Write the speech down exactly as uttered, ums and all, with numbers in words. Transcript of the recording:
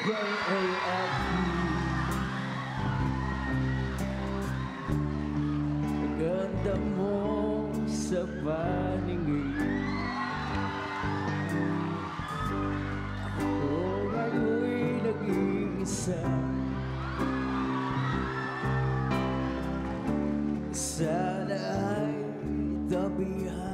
J A L P. Ganda mo sa paningin. Ako ako'y nag-iisa. Sana ay tabihan